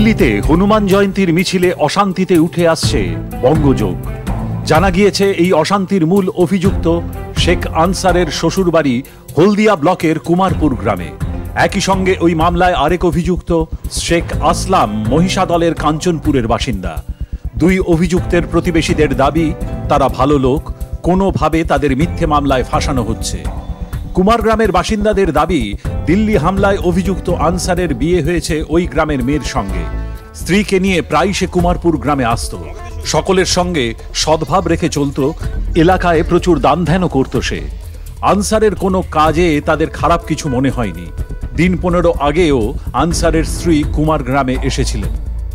দিল্লিতে হনুমান জয়ন্তীর মিছিলে অশান্তিতে উঠে আসছে বঙ্গযোগ। জানা গিয়েছে এই অশান্তির মূল অভিযুক্ত শেখ আনসারের শ্বশুরবাড়ি হলদিয়া ব্লকের কুমারপুর গ্রামে। একই সঙ্গে ওই মামলায় আরেক অভিযুক্ত শেখ আসলাম মহিষাদলের কাঞ্চনপুরের বাসিন্দা। দুই অভিযুক্তের প্রতিবেশীদের দাবি তারা ভালো লোক, কোনোভাবে তাদের মিথ্যে মামলায় ফাঁসানো হচ্ছে। কুমারগ্রামের বাসিন্দাদের দাবি, দিল্লি হামলায় অভিযুক্ত আনসারের বিয়ে হয়েছে ওই গ্রামের মেয়ের সঙ্গে। স্ত্রীকে নিয়ে প্রায় সে কুমারপুর গ্রামে আসত, সকলের সঙ্গে সদ্ভাব রেখে চলত, এলাকায় প্রচুর দান ধ্যানও করত সে। আনসারের কোনো কাজে তাদের খারাপ কিছু মনে হয়নি। দিন 15 আগেও আনসারের স্ত্রী কুমার গ্রামে এসেছিলেন।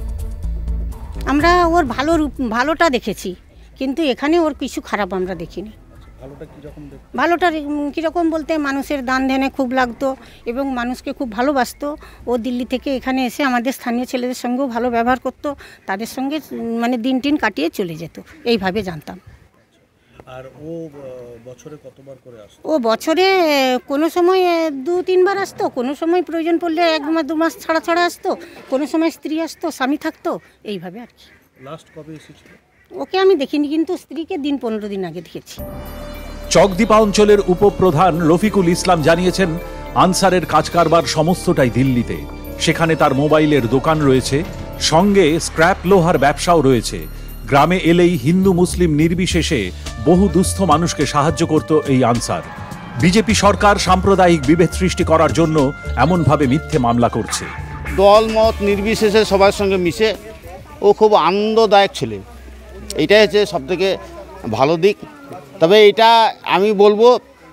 আমরা ওর ভালোটা দেখেছি, কিন্তু এখানে ওর কিছু খারাপ আমরা দেখিনি। ভালোটা কীরকম বলতে, মানুষের দান ধ্যানে খুব লাগতো এবং মানুষকে খুব ভালোবাসতো। ও দিল্লি থেকে এখানে এসে আমাদের স্থানীয় ছেলেদের সঙ্গেও ভালো ব্যবহার করতো, তাদের সঙ্গে মানে দিন কাটিয়ে চলে যেত, এইভাবে জানতাম। আর ও বছরে কতবার করে আসতো? ও বছরে কোনো সময় 2-3 বার আসতো, কোনো সময় প্রয়োজন পড়লে 1 মাস 2 মাস ছাড়া আসতো, কোনো সময় স্ত্রী আসতো, স্বামী থাকতো, এইভাবে আর কি। লাস্ট কবে এসেছিল? ওকে আমি দেখিনি, কিন্তু স্ত্রীকে 15 দিন আগে দেখেছি। চকদীপা অঞ্চলের উপপ্রধান রফিকুল ইসলাম জানিয়েছেন, আনসারের কাজ কারবার সমস্তটাই দিল্লিতে। সেখানে তার মোবাইলের দোকান রয়েছে, সঙ্গে স্ক্র্যাপ লোহার ব্যবসাও রয়েছে। গ্রামে এলেই হিন্দু মুসলিম নির্বিশেষে বহু দুস্থ মানুষকে সাহায্য করত এই আনসার। বিজেপি সরকার সাম্প্রদায়িক বিভেদ সৃষ্টি করার জন্য এমনভাবে মিথ্যে মামলা করছে। দল মত নির্বিশেষে সবার সঙ্গে মিশে ও খুব আনন্দদায়ক ছেলে, এটাই হচ্ছে সবথেকে ভালো দিক। তবে এটা আমি বলবো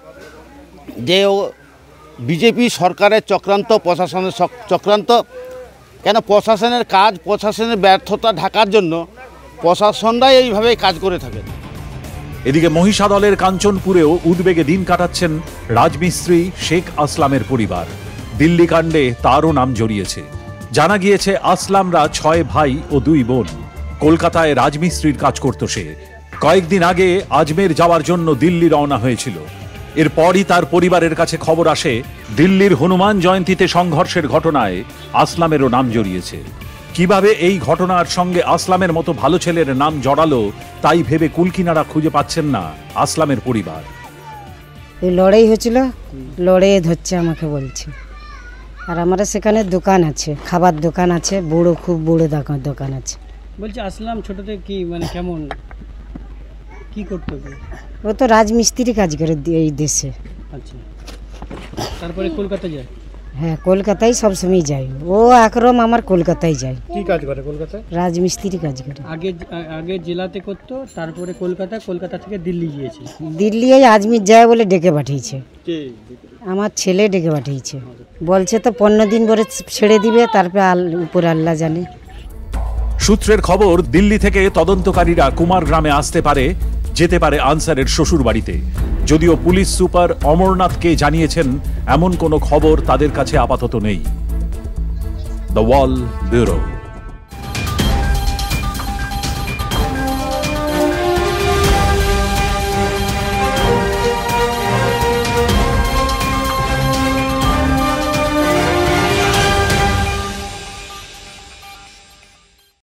যে ও বিজেপি সরকারের চক্রান্ত, প্রশাসনের চক্রান্ত। কেন প্রশাসনের কাজ, প্রশাসনের ব্যর্থতা ঢাকার জন্য প্রশাসনরাই এইভাবে কাজ করে থাকে। এদিকে মহিষাদলের কাঞ্চনপুরেও উদ্বেগে দিন কাটাচ্ছেন রাজমিস্ত্রি শেখ আসলামের পরিবার। দিল্লি কাণ্ডে তারও নাম জড়িয়েছে। জানা গিয়েছে আসলামরা 6 ভাই ও 2 বোন। কলকাতায় রাজমিস্ত্রির কাজ করত সে। কয়েকদিন আগে আজমের যাওয়ার জন্য দিল্লি রওনা হয়েছিল। এরপরই তার পরিবারের কাছে খবর আসে, দিল্লির হনুমান জয়ন্তীতে সংঘর্ষের ঘটনায় আসলামেরও নাম জড়িয়েছে। কিভাবে এই ঘটনার সঙ্গে আসলামের মতো ভালো ছেলের নাম জড়ালো, তাই ভেবে কুলকিনারা খুঁজে পাচ্ছেন না আসলামের পরিবার। এই লড়াই হয়েছিল, লড়াই ধরছে আমাকে বলছে। আর আমার সেখানে দোকান আছে, খাবার দোকান আছে, খুব বড় দোকান আছে। বলছে আসলাম ছোট থেকে কি মানে কেমন কি করতে হবে? ও তো রাজমিস্ত্রি কাজ করে এই দেশে। আচ্ছা, তারপরে কলকাতা যায়? হ্যাঁ, কলকাতায় সবসময় যাই। ও একরম আমার কলকাতায় যায়। কি কাজ করে কলকাতায়? রাজমিস্ত্রি কাজ করে। আগে জেলাতে করতো, তারপরে কলকাতা থেকে দিল্লি গিয়েছে। দিল্লি আজমির যায় বলে ডেকে পাঠিয়েছে, আমার ছেলে ডেকে পাঠিয়েছে। বলছে তো 15 দিন পরে ছেড়ে দিবে, তারপরে উপরে আল্লাহ জানে। সূত্রের খবর, দিল্লি থেকে তদন্তকারীরা কুমার গ্রামে আসতে পারে, যেতে পারে আনসারের শ্বশুর বাড়িতে। যদিও পুলিশ সুপার অমরনাথকে জানিয়েছেন এমন কোনো খবর তাদের কাছে আপাতত নেই। The Wall bureau.